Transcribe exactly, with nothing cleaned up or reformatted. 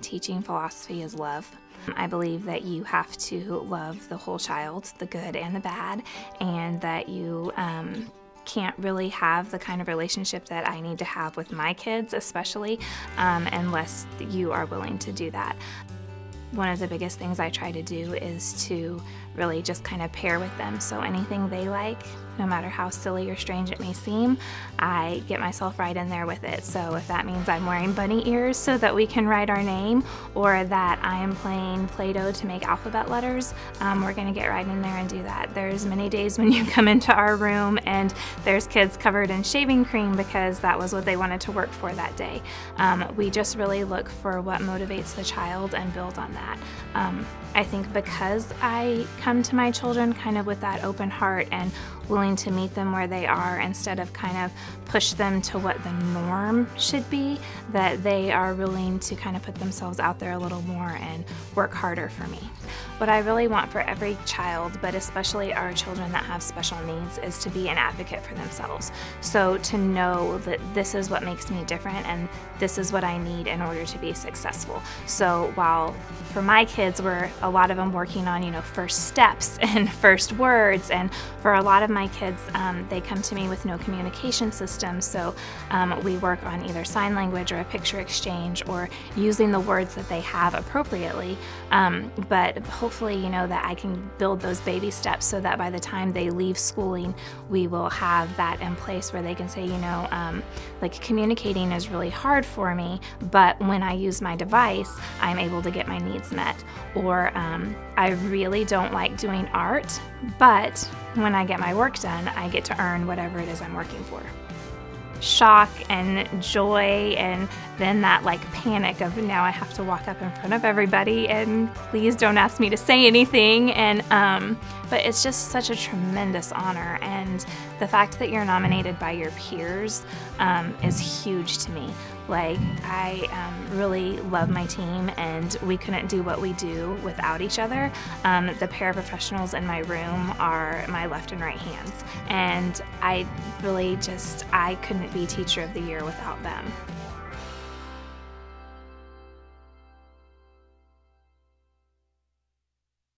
teaching philosophy is love. I believe that you have to love the whole child, the good and the bad, and that you um, can't really have the kind of relationship that I need to have with my kids, especially, um, unless you are willing to do that. One of the biggest things I try to do is to really just kind of pair with them. So anything they like, no matter how silly or strange it may seem, I get myself right in there with it. So if that means I'm wearing bunny ears so that we can write our name, or that I am playing Play-Doh to make alphabet letters, um, we're gonna get right in there and do that. There's many days when you come into our room and there's kids covered in shaving cream because that was what they wanted to work for that day. Um, we just really look for what motivates the child and build on that. Um, I think because I come to my children kind of with that open heart and willing to meet them where they are instead of kind of push them to what the norm should be, that they are willing to kind of put themselves out there a little more and work harder for me. What I really want for every child, but especially our children that have special needs, is to be an advocate for themselves. So to know that this is what makes me different and this is what I need in order to be successful. So while for my kids, we're a lot of them working on, you know, first steps and first words, and for a lot of my kids, um, they come to me with no communication system, so um, we work on either sign language or a picture exchange or using the words that they have appropriately, um, but hopefully, you know, that I can build those baby steps so that by the time they leave schooling, we will have that in place where they can say, you know, um, like communicating is really hard for me, but when I use my device, I'm able to get my needs met. Or um, I really don't like doing art, but when I get my work done, I get to earn whatever it is I'm working for. Shock and joy, and then that like panic of now I have to walk up in front of everybody and please don't ask me to say anything, and um, but it's just such a tremendous honor, and the fact that you're nominated by your peers um, is huge to me. Like, I um, really love my team, and we couldn't do what we do without each other. Um, the paraprofessionals in my room are my left and right hands, and I really just, I couldn't be Teacher of the Year without them.